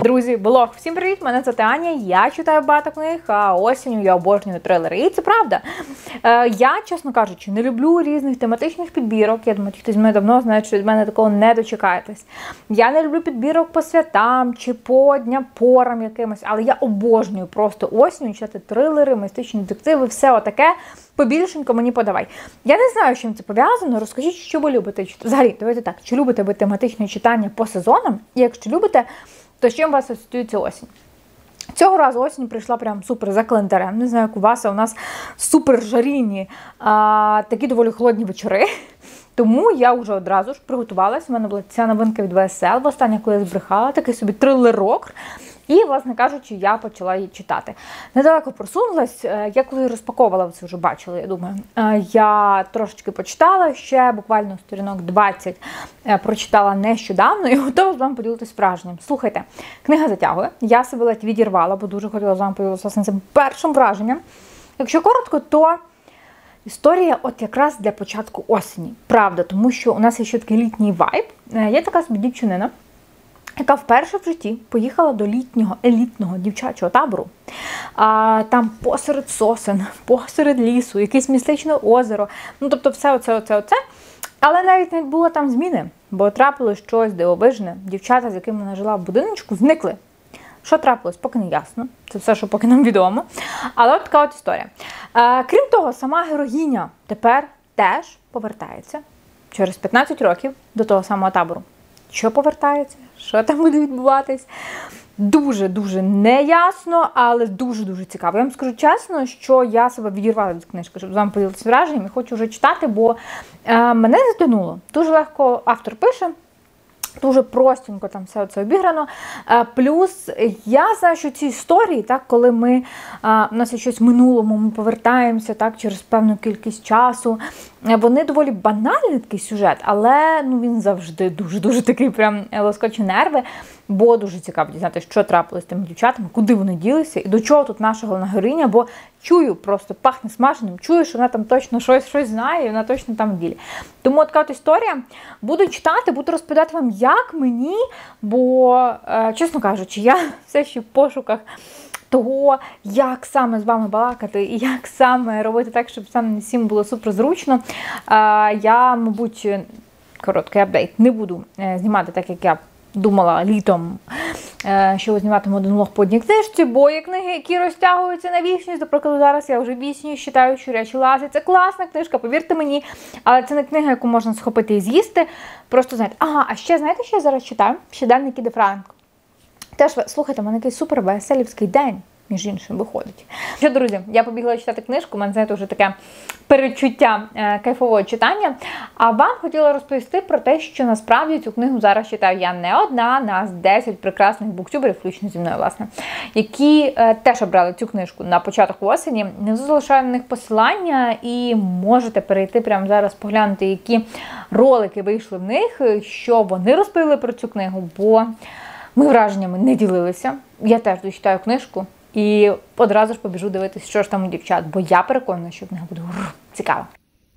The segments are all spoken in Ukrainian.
Друзі, блог! Всім привіт! Мене звати Аня, я читаю багато книг, а осінню я обожнюю трилери. І це правда. Я, чесно кажучи, не люблю різних тематичних підбірок. Я думаю, ті, хто з мене давно знає, що від мене такого не дочекаєтесь. Я не люблю підбірок по святам чи по дням-порам якимось, але я обожнюю просто осінню читати трилери, містичні детективи, все отаке. Побільшенько мені подавай. Я не знаю, з чим це пов'язано. Розкажіть, що ви любите читати. Взагалі, давайте так, чи любите ви тематичне читання по сезонам? І якщо любите, то з чим у вас асоціюється осінь? Цього разу осінь прийшла прям супер за календарем. Не знаю, як у вас, а у нас супер жарійні, такі доволі холодні вечори. Тому я вже одразу ж приготувалась. У мене була ця новинка від ВСЛ. Востаннє, коли я збрехала, такий собі трилерок. І, власне кажучи, я почала її читати. Недалеко просунулась. Я коли розпаковувала, ви це вже бачили, я думаю. Я трошечки почитала, ще буквально сторінок 20 прочитала нещодавно і готова з вами поділитися враженням. Слухайте, книга затягує. Я себе ледь відірвала, бо дуже хотіла з вами поділитися власне цим першим враженням. Якщо коротко, то історія от якраз для початку осені. Правда, тому що у нас є ще такий літній вайб. Є така собі дівчинина, яка вперше в житті поїхала до літнього елітного дівчачого табору. Там посеред сосен, посеред лісу, якесь містичне озеро. Ну, тобто все оце. Але навіть не було там зміни, бо трапилось щось дивовижне. Дівчата, з якими вона жила в будиночку, зникли. Що трапилось, поки не ясно. Це все, що поки нам відомо. Але от така от історія. Крім того, сама героїня тепер теж повертається через 15 років до того самого табору. Що повертається? Що там буде відбуватись? Дуже-дуже неясно, але дуже-дуже цікаво. Я вам скажу чесно, що я себе відірвала від книжки, щоб з вами поділитися враженням і хочу вже читати, бо мене затягнуло. Дуже легко автор пише. Дуже простенько там все це обіграно. Плюс я знаю, що ці історії, так, коли у нас є щось в минулому, ми повертаємося так, через певну кількість часу, вони доволі банальний такий сюжет, але він завжди дуже-дуже такий прям лоскоче нерви, бо дуже цікаво дізнатися, що трапилось з тими дівчатами, куди вони ділися і до чого тут наша головна героїня, бо чую, просто пахне смаженим, чую, що вона там точно щось знає і вона точно там в ділі. Тому от така от історія. Буду читати, буду розповідати вам, як мені, бо, чесно кажучи, я все ще в пошуках того, як саме з вами балакати і як саме робити так, щоб саме всім було суперзручно. Я, мабуть, короткий апдейт, не буду знімати так, як я думала літом, що зніматиму один влог по одній книжці, бо є книги, які розтягуються на вічність. До прикладу, зараз я вже вічність читаю «Щурячі лази». Це класна книжка, повірте мені, але це не книга, яку можна схопити і з'їсти. Просто знаєте. А ще знаєте, що я зараз читаю? «Щоденники Де Франко». Теж, слухайте, в мене такий супер веселівський день, між іншим, виходить. Що, друзі, я побігла читати книжку, у мене, знаєте, вже таке передчуття кайфового читання. А вам хотіла розповісти про те, що насправді цю книгу зараз читаю я не одна, нас 10 прекрасних буктюберів, включно зі мною, власне, які теж обрали цю книжку на початок осені. Не залишаю на них посилання і можете перейти прямо зараз, поглянути, які ролики вийшли в них, що вони розповіли про цю книгу, бо ми враженнями не ділилися. Я теж дочитаю книжку. І одразу ж побіжу дивитися, що ж там у дівчат, бо я переконана, що книга буде цікава.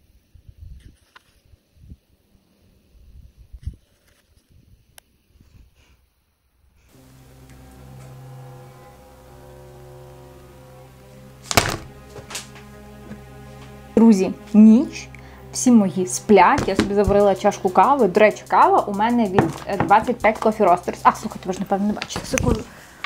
Друзі, ніч, всі мої сплять, я собі заварила чашку кави. До речі, кава у мене від 25 Coffee Roasters. Слухайте, ви ж, напевно, не бачите. Секунду.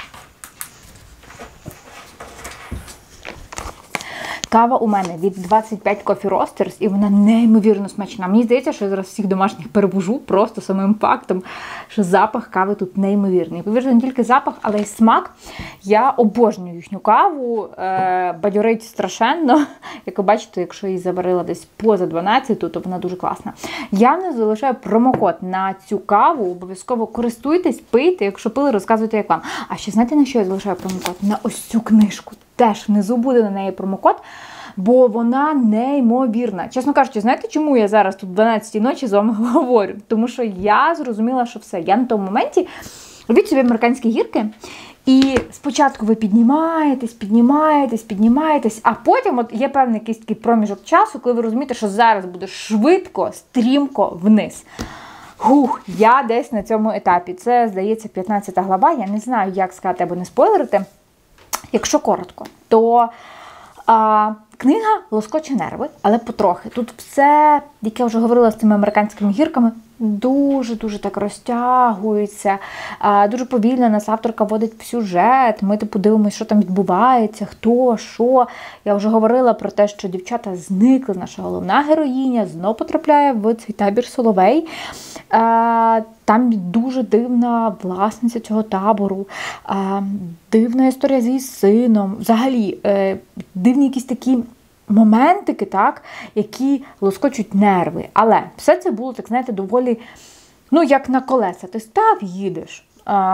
Кава у мене від 25 Coffee Roasters, і вона неймовірно смачна. Мені здається, що я зараз всіх домашніх перебужу просто самим фактом, що запах кави тут неймовірний. Повірте, не тільки запах, але й смак. Я обожнюю їхню каву, бадьорить страшенно. Як ви бачите, якщо її заварила десь поза 12, то вона дуже класна. Я не залишаю промокод на цю каву, обов'язково користуйтесь, пийте, якщо пили, розказуйте, як вам. А ще знаєте, на що я залишаю промокод? На ось цю книжку. Теж внизу буде на неї промокод, бо вона неймовірна. Чесно кажучи, знаєте, чому я зараз тут в 12-й ночі з вами говорю? Тому що я зрозуміла, що все. Я на тому моменті, робіть собі американські гірки, і спочатку ви піднімаєтесь, а потім от є певний якийсь такий проміжок часу, коли ви розумієте, що зараз буде швидко, стрімко вниз. Я десь на цьому етапі. Це, здається, 15 глава. Я не знаю, як сказати, аби не спойлерити. Якщо коротко, то книга лоскоче нерви, але потрохи. Тут все, як я вже говорила з цими американськими гірками, дуже-дуже так розтягується, дуже повільно нас авторка вводить в сюжет, ми подивимося, що там відбувається, хто, що. Я вже говорила про те, що дівчата зникли, наша головна героїня знов потрапляє в цей табір Соловей. Там дуже дивна власниця цього табору, дивна історія з її сином, взагалі дивні якісь такі моментики, так, які лоскочуть нерви. Але все це було, так знаєте, доволі, як на колеса. Ти став, їдеш.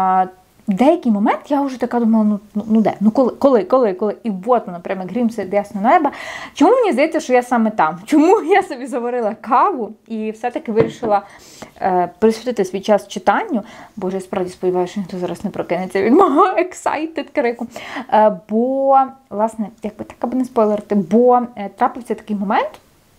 В деякий момент я вже така думала, де? Коли? І от воно, прямо як грім серед ясного неба. Чому мені здається, що я саме там? Чому я собі заварила каву і все-таки вирішила присвятити свій час читанню? Боже, я справді сподіваюся, що ніхто зараз не прокинеться від мого excited крику. Бо, власне, якби так аби не спойлерити, бо трапився такий момент,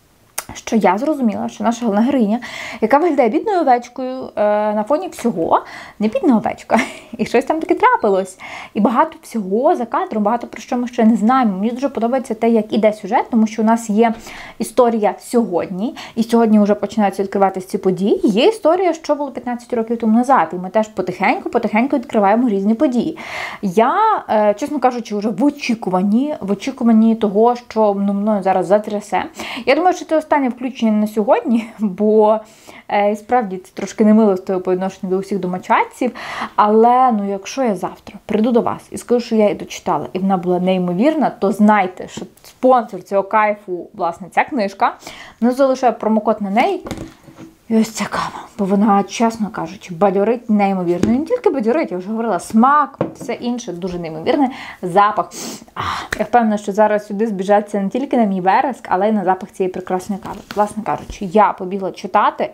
що я зрозуміла, що наша головна героїня, яка виглядає бідною овечкою на фоні всього, не бідна овечка. І щось там таке трапилось. І багато всього за кадром, багато про що ми ще не знаємо. Мені дуже подобається те, як іде сюжет, тому що у нас є історія сьогодні, і сьогодні вже починаються відкриватися ці події. Є історія, що було 15 років тому назад, і ми теж потихеньку відкриваємо різні події. Я, чесно кажучи, вже в очікуванні того, що мною зараз затрясе. Я думаю, що це останнє включення на сьогодні, бо справді це трошки немилостиво по відношенню до усіх домочадців, але якщо я завтра прийду до вас і скажу, що я її дочитала, і вона була неймовірна, то знайте, що спонсор цього кайфу, власне, ця книжка, залишаю промокод на неї. І ось ця кава, бо вона, чесно кажучи, бадьорить неймовірно. І не тільки бадьорить, я вже говорила, смак, все інше, дуже неймовірний запах. Я впевнена, що зараз сюди збіжаться не тільки на мій вереск, але й на запах цієї прекрасної кави. Власне кажучи, я побігла читати.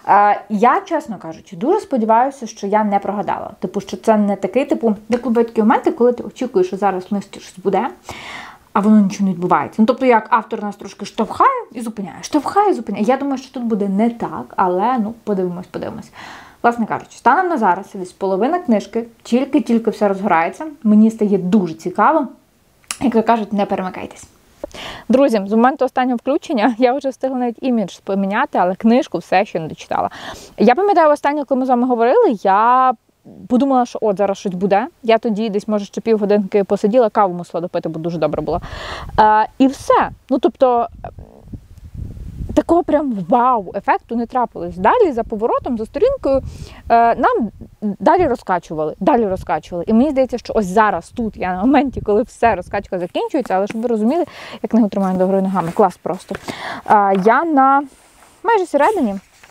Я, чесно кажучи, дуже сподіваюся, що я не прогадала. Що це не такий, деколи такі моменти, коли ти очікуєш, що зараз щось буде, а воно нічого не відбувається. Тобто, як автор нас трошки штовхає і зупиняє. Я думаю, що тут буде не так, але, подивимось. Власне кажучи, станом на зараз, десь половина книжки, тільки все розгорається. Мені стає дуже цікаво. Як то кажуть, не перемикайтесь. Друзі, з моменту останнього включення я вже встигла навіть імідж поміняти, але книжку все ще не дочитала. Я пам'ятаю, останнє, коли ми з вами говорили, я подумала, що зараз щось буде. Я тоді десь, може, ще півгодинки посиділа, каву мусила допити, бо дуже добре було. І все. Тобто, такого прям вау-ефекту не трапилось. Далі, за поворотом, за сторінкою, нам далі розкачували. І мені здається, що ось зараз, тут, я на моменті, коли все, розкачка закінчується, але щоб ви розуміли, як книгу тримаю догори ногами. Клас просто. Я на майже середині.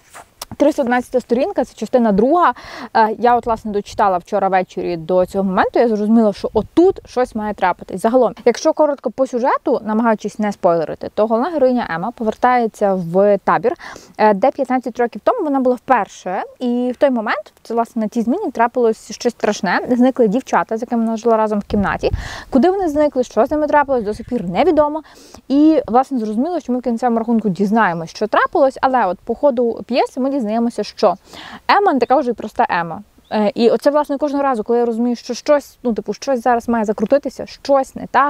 311 сторінка, це частина 2. Я власне дочитала вчора ввечері до цього моменту, я зрозуміла, що отут щось має трапитись. Загалом, якщо коротко по сюжету, намагаючись не спойлерити, то головна героїня Ема повертається в табір, де 15 років тому вона була вперше, і в той момент, це власне на тій зміні, трапилось щось страшне. Зникли дівчата, з якими вона жила разом в кімнаті. Куди вони зникли, що з ними трапилось, до сих пір невідомо. І, власне, зрозуміло, що ми в кінцевому рахунку дізнаємось, що трапилось, але от по ходу п'єси ми дізнаємося, що Ема не така вже й проста Ема. І оце, власне, кожного разу, коли я розумію, що щось, щось зараз має закрутитися, щось не так,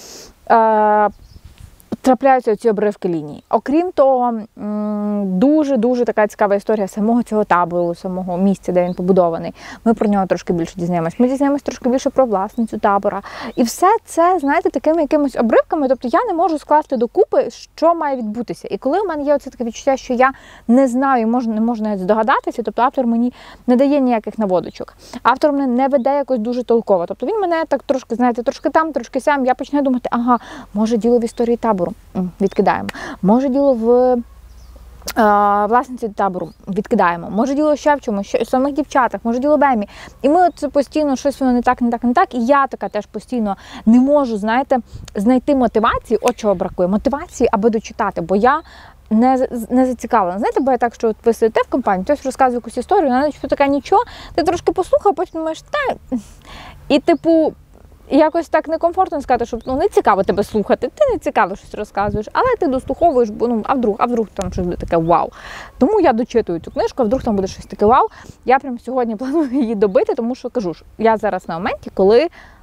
трапляються ці обривки ліній. Окрім того, дуже-дуже така цікава історія самого цього табору, самого місця, де він побудований. Ми про нього трошки більше дізнаємось. Ми дізнаємось трошки більше про власницю табора. І все це, знаєте, такими якимись обривками, тобто я не можу скласти докупи, що має відбутися. І коли у мене є оце таке відчуття, що я не знаю і не можу навіть здогадатися, тобто автор мені не дає ніяких наводочок. Автор мене не веде якось дуже толково. Тобто він мене так трошки, знаєте, трошки там, трошки сям, я починаю думати, може діло в історії табору. Відкидаємо. Може діло в власниці табору. Відкидаємо. Може діло ще в чомусь, в самих дівчатах, може діло в Емі. І ми от постійно щось воно не так. І я така теж постійно не можу, знаєте, знайти мотивації, от чого бракує, мотивації, аби дочитати, бо я не зацікавлена. Знаєте, буває так, що от ви сидите в компанії, хтось розказує якусь історію, вона така нічого, ти трошки послухав, потім думаєш, і І якось так некомфортно сказати, що не цікаво тебе слухати, ти не цікаво щось розказуєш, але ти дослуховуєш, бо а вдруг там щось буде таке вау. Тому я дочитую цю книжку, а вдруг там буде щось таке вау. Я прямо сьогодні планую її добити, тому що кажу, що я зараз на моменті, коли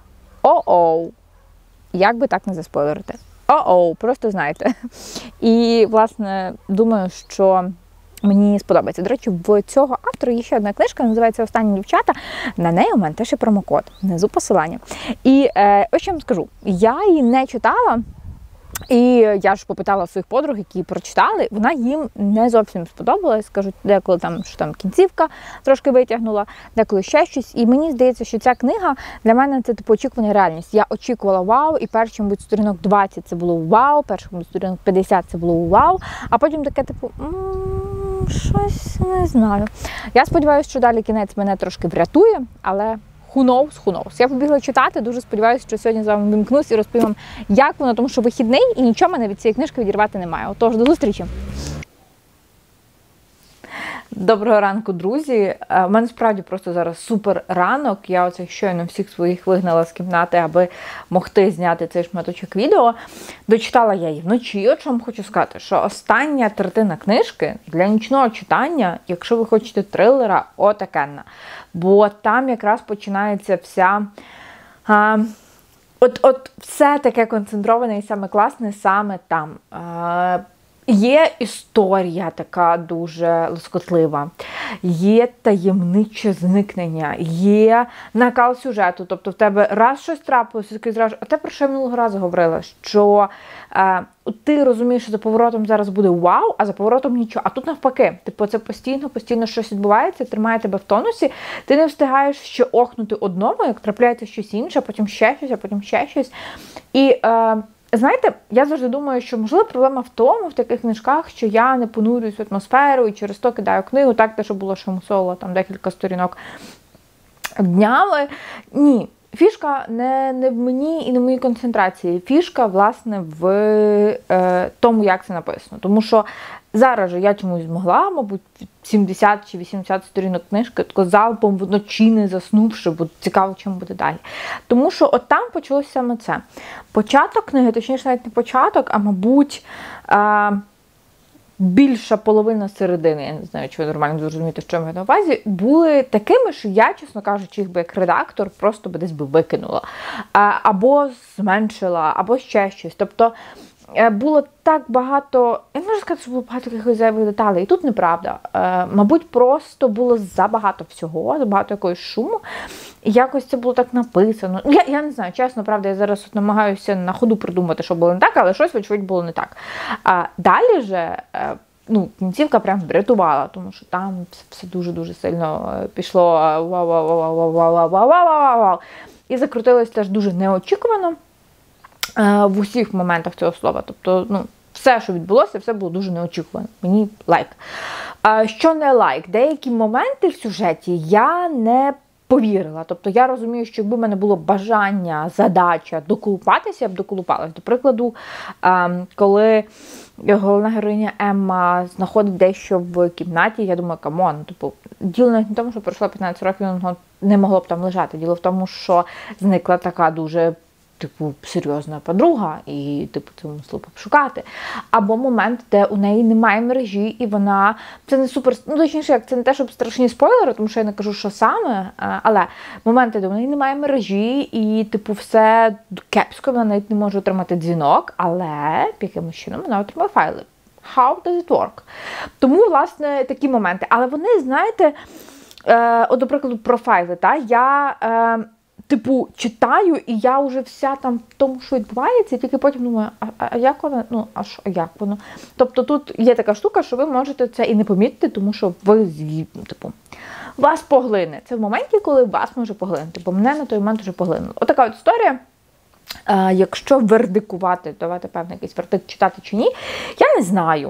як би так не заспойлерити. Просто знаєте. І, власне, думаю, що мені сподобається. До речі, в цього автора є ще одна книжка, називається «Останні дівчата». На неї у мене теж є промокод. Внизу посилання. І ось що я вам скажу. Я її не читала, і я ж попитала своїх подруг, які прочитали, вона їм не зовсім сподобалась. Кажуть, деколи там, що там кінцівка трошки витягнула, деколи ще щось. І мені здається, що ця книга для мене це типу очікування реальність. Я очікувала вау, і першим мабуть, сторінок 20 це було вау, першим мабуть, сторінок 50 це було вау, а потім таке типу щось не знаю. Я сподіваюся, що далі кінець мене трошки врятує, але who knows. Я побігла читати, дуже сподіваюся, що сьогодні з вами вимкнусь і розповім вам, як воно, тому що вихідний і нічого мене від цієї книжки відірвати немає. Отож, до зустрічі! Доброго ранку, друзі! У мене справді просто зараз супер ранок. Я оце щойно всіх своїх вигнала з кімнати, аби могти зняти цей шматочок відео. Дочитала я її вночі. І от що вам хочу сказати, що остання третина книжки для нічного читання, якщо ви хочете трилера, отакенна. Бо там якраз починається вся... все таке концентроване і саме класне саме там. Є історія така дуже лоскотлива, є таємниче зникнення, є накал сюжету, тобто в тебе раз щось трапилося, такий зразу, а те, про що я минулого разу говорила, що ти розумієш, що за поворотом зараз буде вау, а за поворотом нічого, а тут навпаки, типу це постійно щось відбувається, тримає тебе в тонусі, ти не встигаєш ще охнути одному, як трапляється щось інше, потім ще щось, а потім ще щось, і... Знаєте, я завжди думаю, що, можливо, проблема в тому, в таких книжках, що я не понурююсь в атмосферу і через то кидаю книгу, так те, що було шамусола, там декілька сторінок днями. Ні, фішка не в мені і не в моїй концентрації. Фішка, власне, в тому, як це написано. Тому що зараз же я чомусь змогла, мабуть, 70 чи 80 сторінок книжки, тако залпом вночі не заснувши, бо цікаво, чим буде далі. Тому що от там почалося саме це. Початок книги, точніше навіть не початок, а мабуть, більша половина середини, я не знаю, чи ви нормально зрозумієте, що я маю на увазі, були такими, що я, чесно кажучи, їх би як редактор просто би десь би викинула. Або зменшила, або ще щось. Тобто, було так багато, я не можу сказати, що було багато якихось зайвих деталей, і тут неправда. Мабуть, просто було забагато всього, забагато якогось шуму, і якось це було так написано. Я не знаю, чесно, правда, я зараз от намагаюся на ходу придумати, що було не так, але щось, вочевидь, було не так. Далі же, кінцівка прям врятувала, тому що там все дуже-дуже сильно пішло вау-вау-вау-вау-вау-вау-вау-вау-вау. І закрутилось теж дуже неочікувано. В усіх моментах цього слова. Тобто, все, що відбулося, все було дуже неочікувано. Мені лайк. Що не лайк? Деякі моменти в сюжеті я не повірила. Тобто, я розумію, що якби в мене було бажання, задача доколупатися, я б доколупалась. До прикладу, коли головна героїня Емма знаходить дещо в кімнаті, я думаю, камон, діло навіть не в тому, що пройшло 15 років, воно не могло б там лежати. Діло в тому, що зникла така дуже серйозна подруга, і, це мусило шукати. Або момент, де у неї немає мережі, і вона, це не супер, точніше, як, це не те, щоб страшні спойлери, тому що я не кажу, що саме, але моменти, де у неї немає мережі, і, все кепсько, вона навіть не може отримати дзвінок, але якимось чином вона отримає файли. How does it work? Тому, власне, такі моменти. Але вони, знаєте, до прикладу, про файли, я читаю, і я вже вся там в тому, що відбувається, і тільки потім думаю, а як воно? Як воно? Тобто тут є така штука, що ви можете це і не помітити, тому що ви, вас поглине. Це в моменті, коли вас може поглинути, бо мене на той момент вже поглинуло. Отака от історія. Якщо вердикувати, давати певний якийсь вердикт, читати чи ні, я не знаю.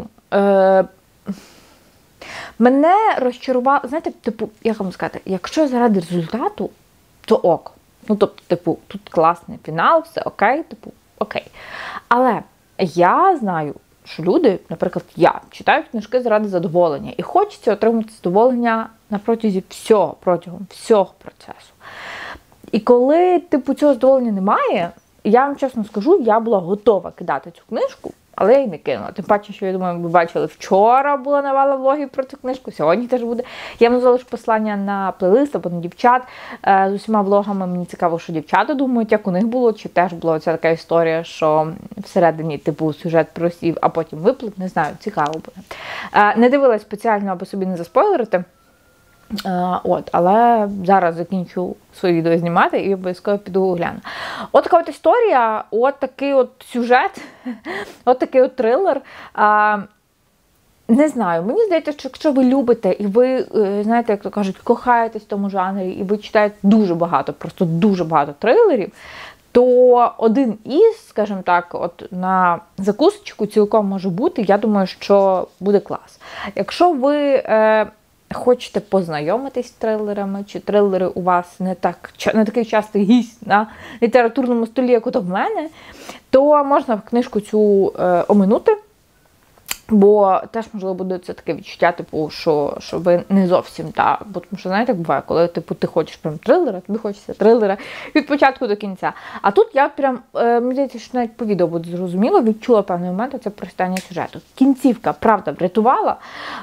Мене розчарувало, знаєте, як вам сказати, якщо заради результату, то ок. Тут класний фінал, все окей, окей. Але я знаю, що люди, наприклад, я читаю книжки заради задоволення. І хочеться отримати задоволення протягом всього процесу. І коли, типу, цього задоволення немає, я вам чесно скажу, я була готова кидати цю книжку, але я її не кинула. Тим паче, що, я думаю, ви бачили, вчора була навала влогів про цю книжку, сьогодні теж буде. Я вам залишу посилання на плейлист або на дівчат з усіма влогами. Мені цікаво, що дівчата думають, як у них було, чи теж була ця така історія, що всередині, типу, сюжет просів, а потім виплив. Не знаю, цікаво буде. Не дивилась спеціально, аби собі не заспойлерити. Але зараз закінчу своє відео знімати і обов'язково піду гляну. От така от історія, от такий от сюжет, от такий от трилер. Не знаю, мені здається, що якщо ви любите і ви, знаєте, як то кажуть, кохаєтесь в тому жанрі, і ви читаєте дуже багато, просто дуже багато трилерів, то один із, скажімо так, от на закусочку цілком може бути, я думаю, що буде клас. Якщо ви хочете познайомитись з трилерами, чи трилери у вас не такий частий гість на літературному столі, як от в мене, то можна книжку цю оминути. Бо теж, можливо, буде це таке відчуття, типу, що ви не зовсім, бо тому що, знаєте, як буває, коли типу, ти хочеш прям трилера, тобі хочеться трилера від початку до кінця. А тут я прям, мені здається, що навіть по відео буде зрозуміло, відчула певний момент, це прочитання сюжету. Кінцівка, правда, врятувала,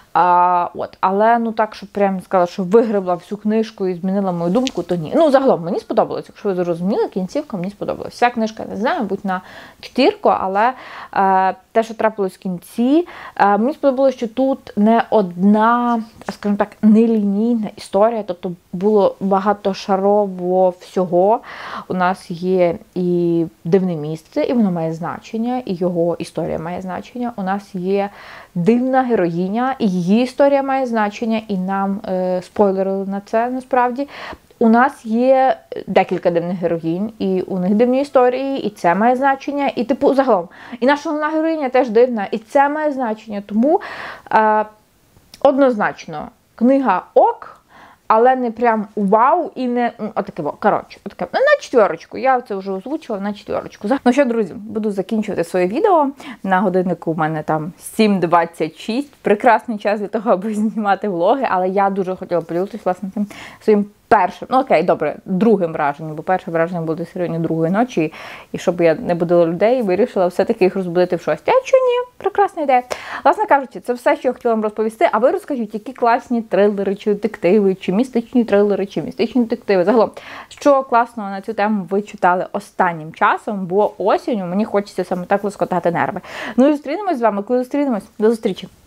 але ну так, щоб прям сказала, що вигребла всю книжку і змінила мою думку, то ні. Ну, загалом, мені сподобалось, якщо ви зрозуміли, кінцівка мені сподобалась. Вся книжка, не знаю, будь на 4, але те, що трапилось в кінці, мені сподобалося, що тут не одна, скажімо так, нелінійна історія, тобто було багатошарово всього. У нас є і дивне місце, і воно має значення, і його історія має значення. У нас є дивна героїня, і її історія має значення, і нам спойлерили на це, насправді. У нас є декілька дивних героїнь, і у них дивні історії, і це має значення, і типу загалом. І наша головна героїня теж дивна, і це має значення. Тому однозначно книга ок, але не прям вау і не отаке, коротше, отаке. На 4, я це вже озвучила, на 4. Ну що, друзі, буду закінчувати своє відео. На годиннику у мене там 7:26, прекрасний час для того, аби знімати влоги, але я дуже хотіла поділитися, власне, тим своїм першим, ну окей, добре, другим враженням, бо перше враження буде сьогодні другої ночі, і щоб я не будила людей, вирішила все-таки їх розбудити в 6. А що ні? Прекрасна ідея. Власне кажучи, це все, що я хотіла вам розповісти, а ви розкажіть, які класні трилери, чи детективи, чи містичні трилери, чи містичні детективи. Загалом, що класного на цю тему ви читали останнім часом, бо осінню мені хочеться саме так лоскотати нерви. Ну і зустрінемось з вами, коли зустрінемось. До зустрічі!